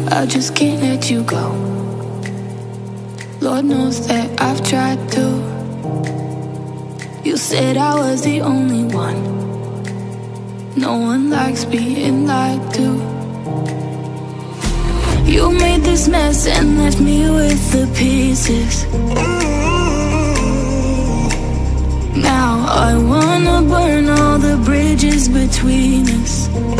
I just can't let you go. Lord knows that I've tried to. You said I was the only one. No one likes being lied to. You made this mess and left me with the pieces. Now I wanna burn all the bridges between us.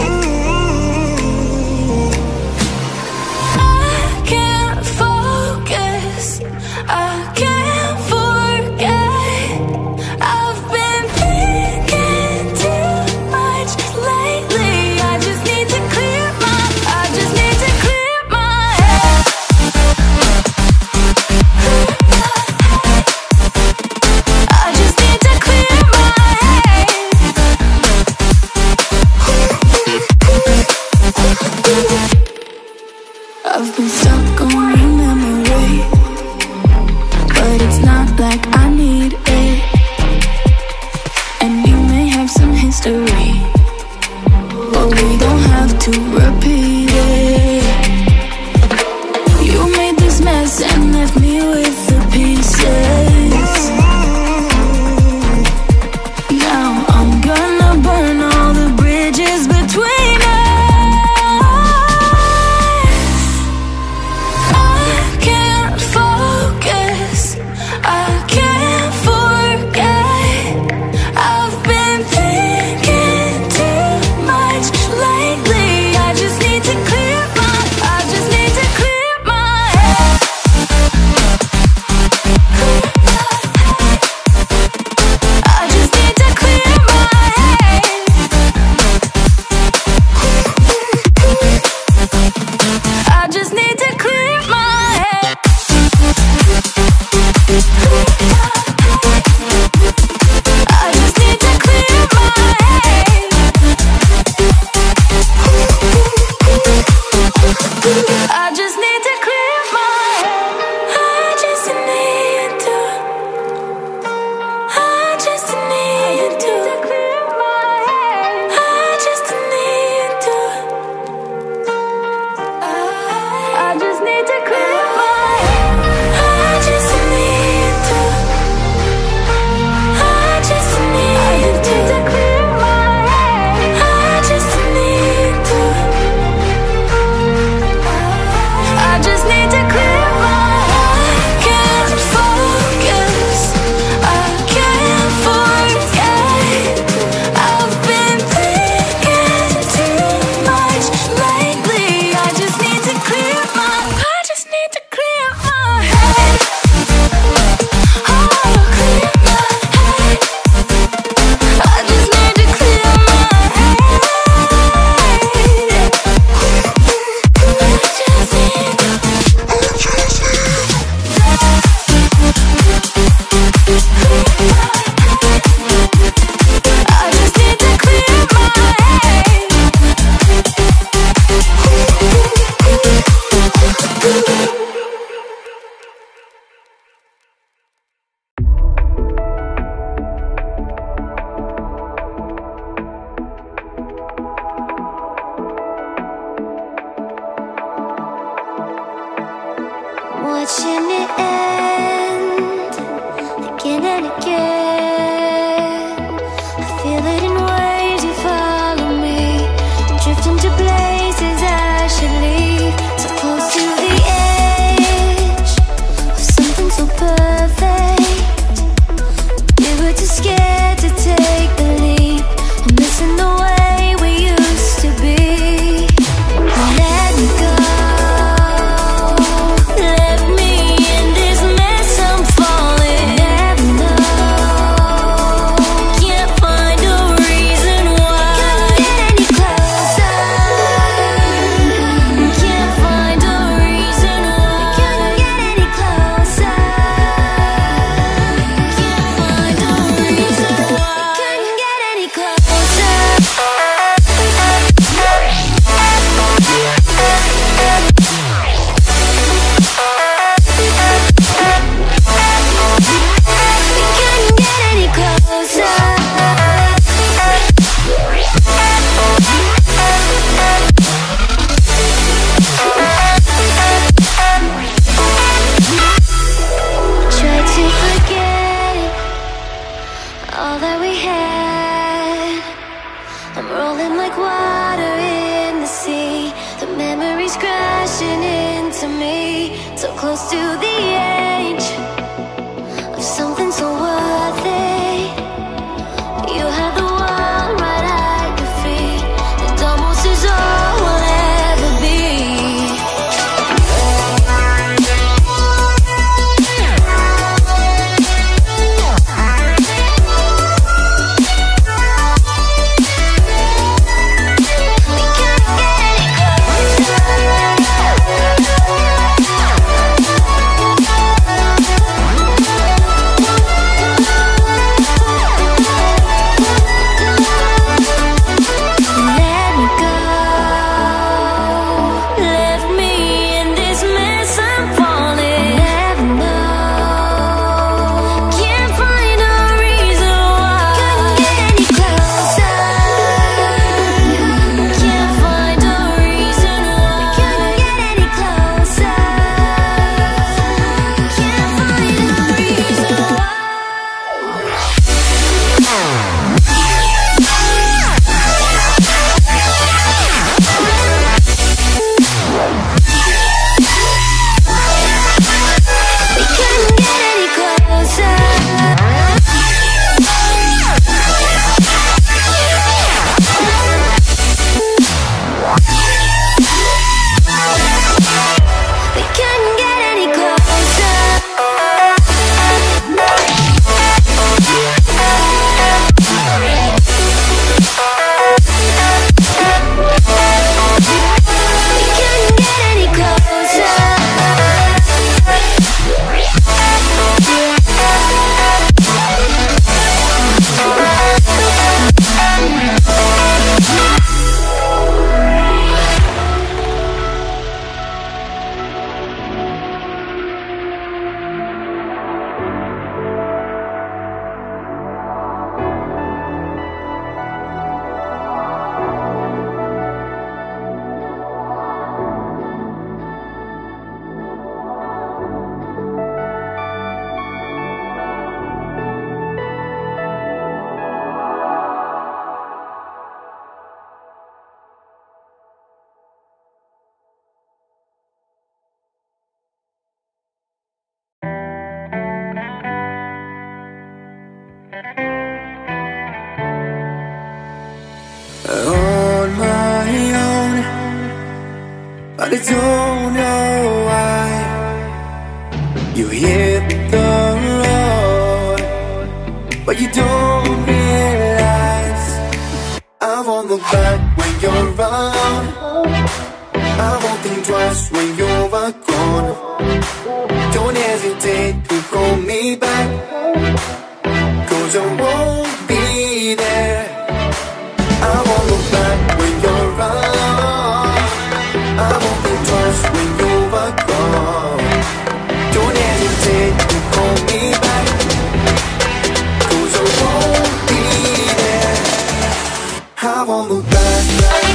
I've been stuck on your memory, but it's not like I need it. And we may have some history, but we don't have to repeat it. You made this mess and left me with the pieces. Now I'm gonna burn all the bridges between us. Watching it end again and again. I feel it in ways you follow me, drifting to places I should leave. So close to the edge of something so perfect. We were too scared to take the leap. I'm missing the way we used to be. Let me go. Let me in this crashing into me, so close to the edge of something so worth it. You had the world right at your feet, and almost is all we'll ever be. On my own, but I don't know why you hit the road, but you don't realize I won't look back when you're around. I won't think twice when you're gone. Don't hesitate to call me back, 'cause I won't be there. I won't look back when you're around. I won't think twice when you're gone. Don't hesitate to call me back, 'cause I won't be there. I won't look back.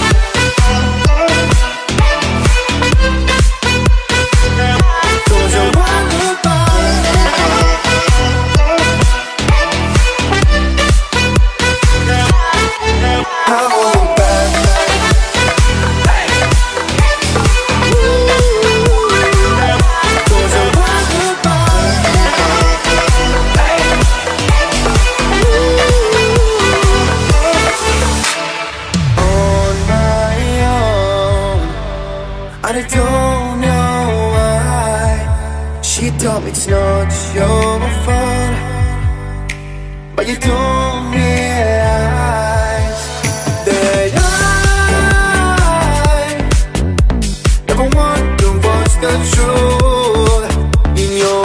'Cause I won't look back. I won't look back. 'Cause I won't look back. On my own, and I don't know why. She told me it's not your fault, but you don't realize that I never want to watch the truth in your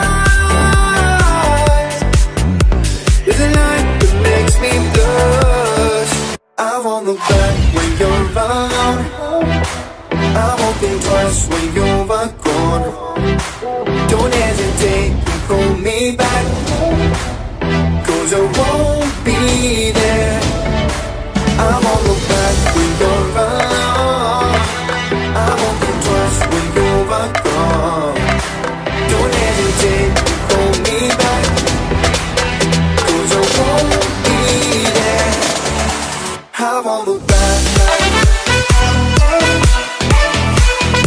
eyes. There's a light that makes me blush. I won't look back when you're around. I won't think twice when you're gone. Don't hesitate to call me back, 'cause I won't be there. I won't look back when you're around. I won't think twice when you're gone. Don't hesitate to call me back, 'cause I won't be there. I won't look back.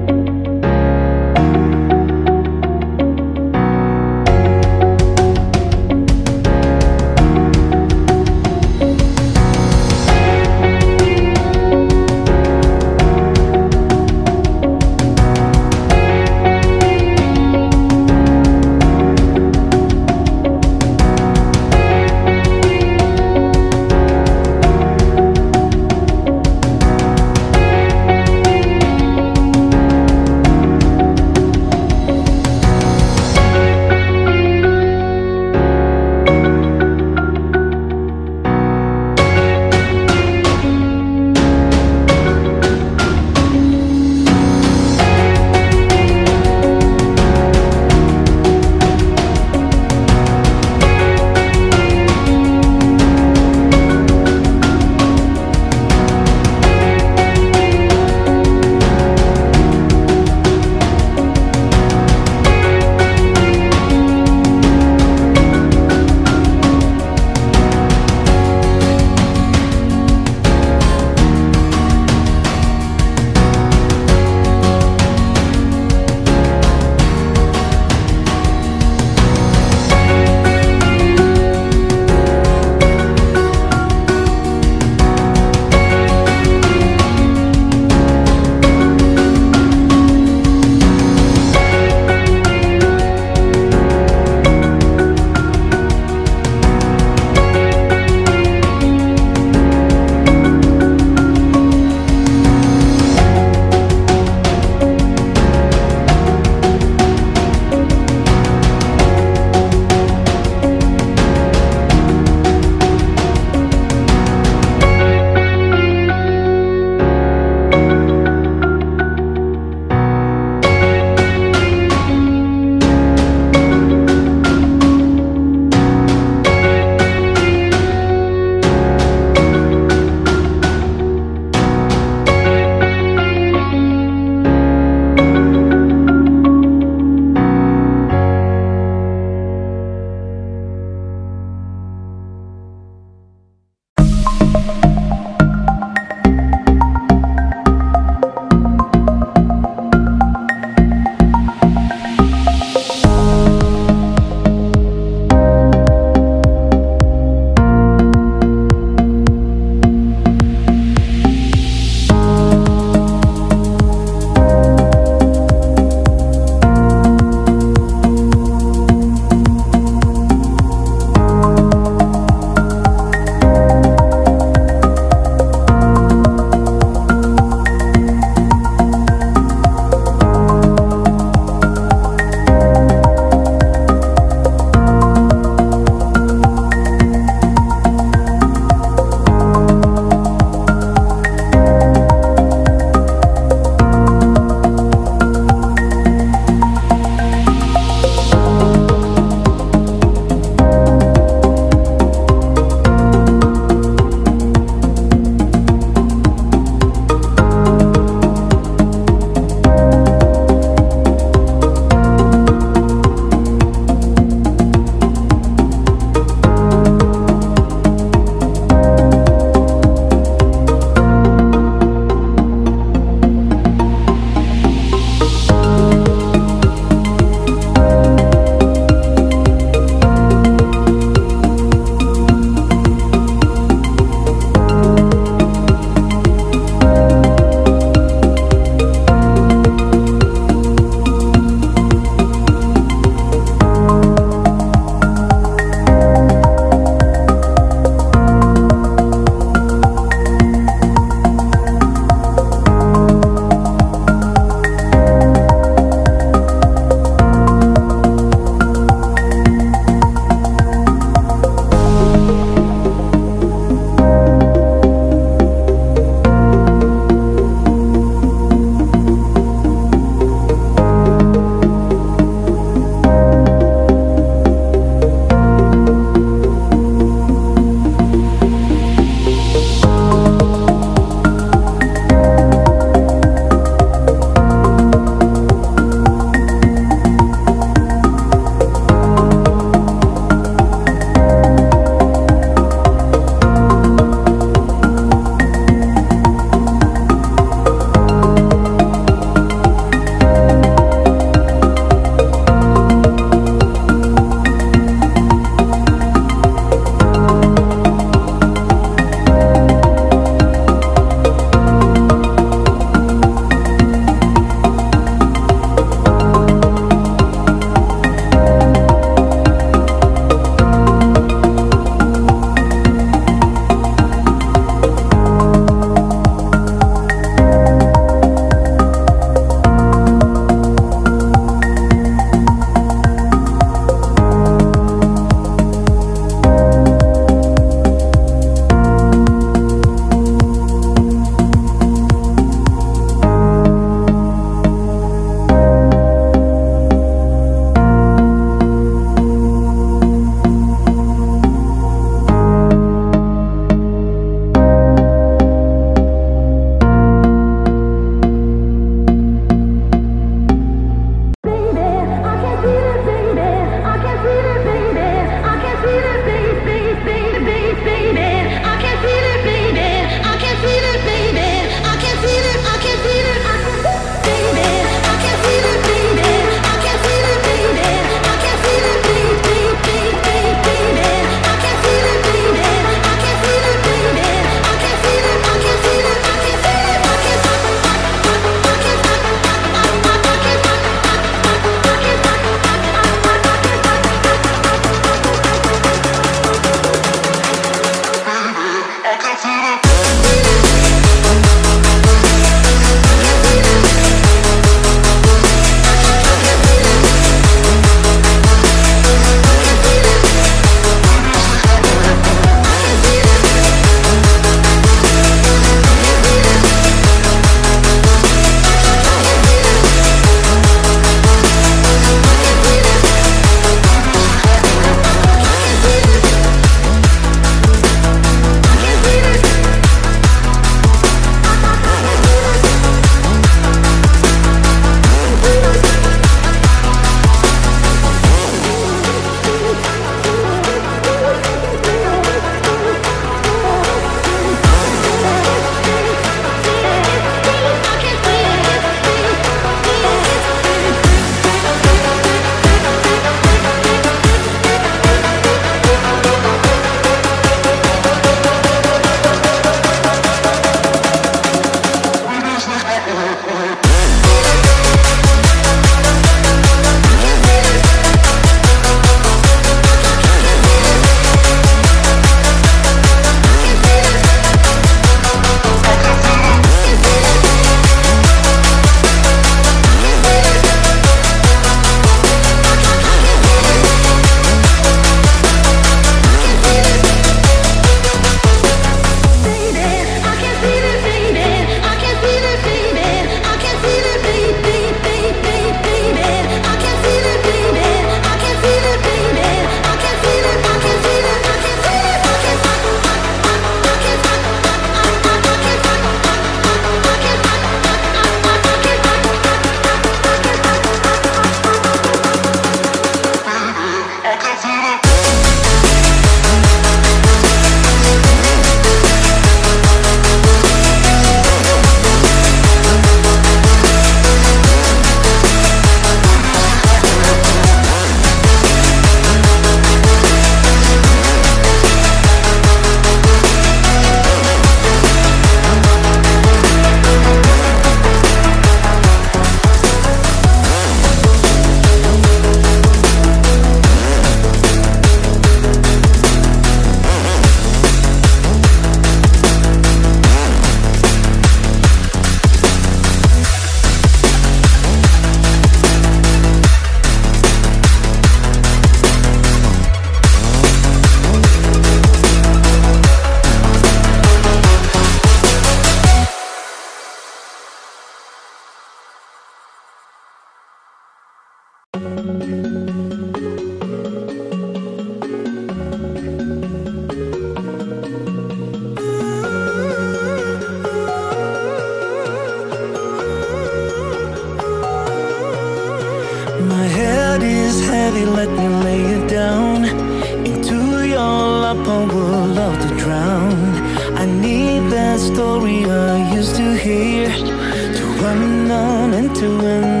let me lay it down into your lap, I would love to drown. I need that story I used to hear, to run on and to end